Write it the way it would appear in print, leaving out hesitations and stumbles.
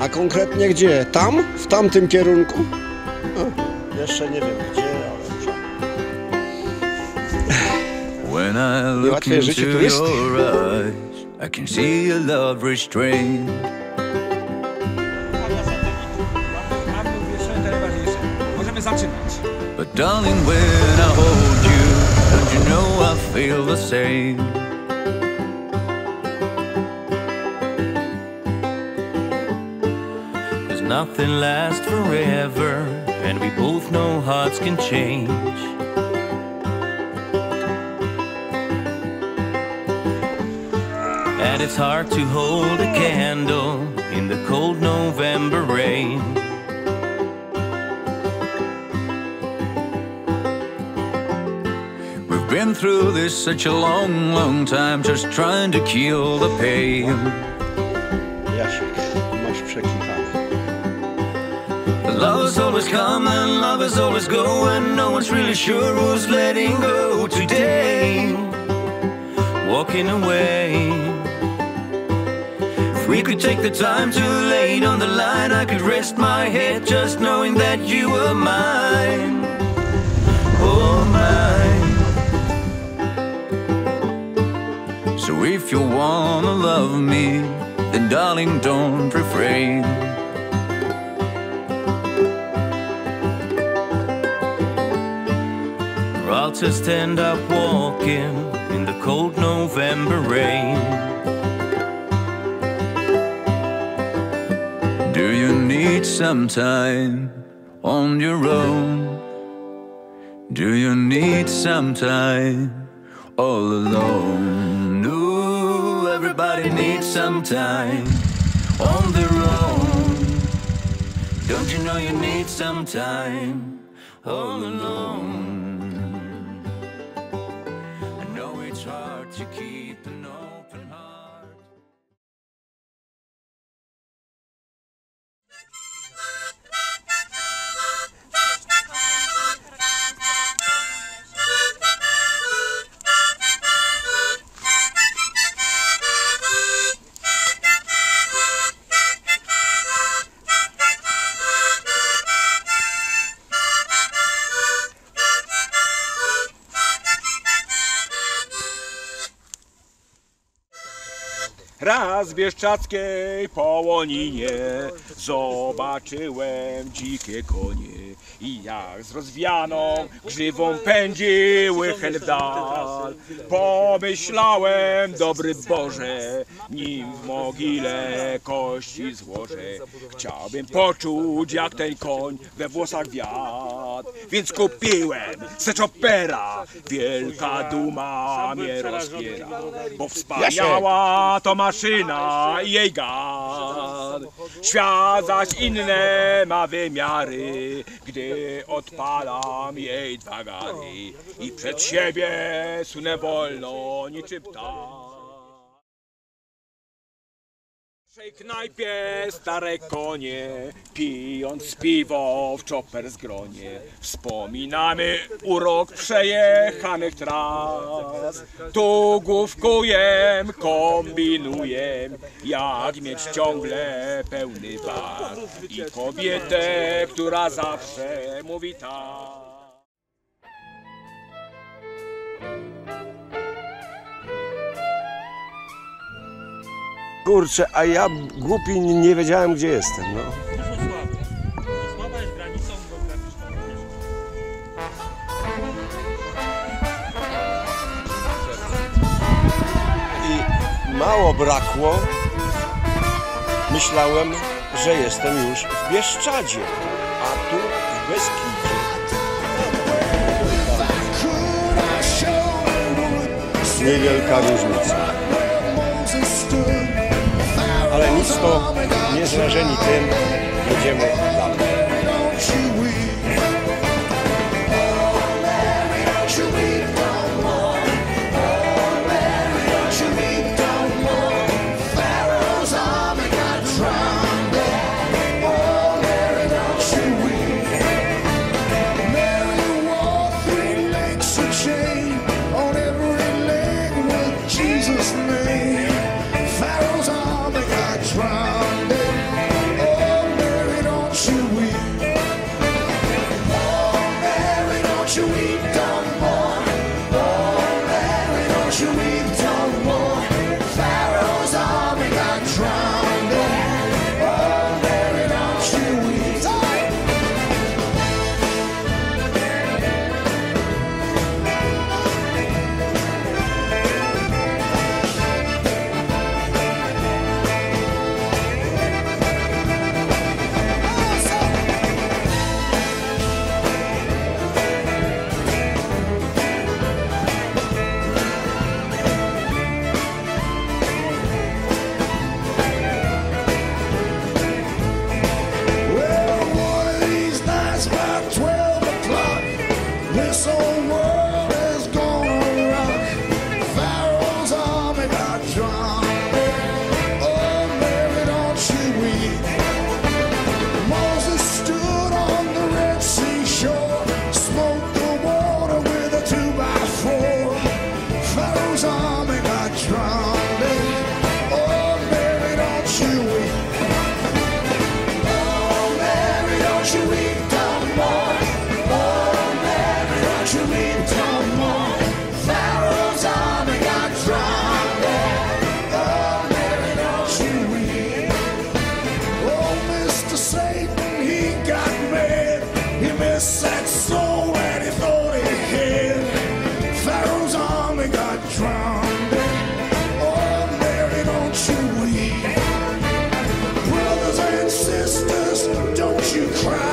A konkretnie gdzie? Tam? W tamtym kierunku? Jeszcze nie wiem gdzie, ale... Niełatwe życie turysty. I can see your love restrained. Możemy zaczynać. But darling, when I hold you, don't you know I feel the same? Cause nothing lasts forever, and we both know hearts can change. And it's hard to hold a candle in the cold November rain. We've been through this such a long, long time, just trying to kill the pain. Jasiek, masz przekichane. Lovers always come and lovers always go, and no one's really sure who's letting go today. Walking away. If we could take the time to lay it on the line, I could rest my head just knowing that you were mine. Oh, mine. So if you wanna love me, then darling, don't refrain. Or I'll just end up walking in the cold November rain. Do you need some time on your own? Do you need some time all alone? No, everybody needs some time on their own. Don't you know you need some time all alone? I know it's hard to keep an open heart. Raz w Bieszczadzkiej Połoninie zobaczyłem dzikie konie i jak z rozwianą grzywą pędziły hen w dal. Pomyślałem, dobry Boże, nim w mogile kości złożę, chciałbym poczuć, jak ten koń we włosach wiatr, więc kupiłem Search-Opera, wielka duma mnie rozpiera, bo wspaniała to maszyna i jej gad. Świat zaś inne ma wymiary, gdy odpalam jej dwa gary i przed siebie sunę wolno niczym ptak. W naszej knajpie stare konie, pijąc piwo w Chopper's gronie, wspominamy urok przejechanych tras. Tu główkujem, kombinujem, jak mieć ciągle pełny bar i kobietę, która zawsze mówi tak. Kurczę, a ja głupi nie wiedziałem, gdzie jestem, no. Wrocława jest granicą geograficzną. I mało brakło, myślałem, że jestem już w Bieszczadzie, a tu w Beskidzie. Niewielka różnica. Ale nic to nie zrażeni tym, jedziemy dalej. Jesus' name, Pharaoh's army got drowned. you cry.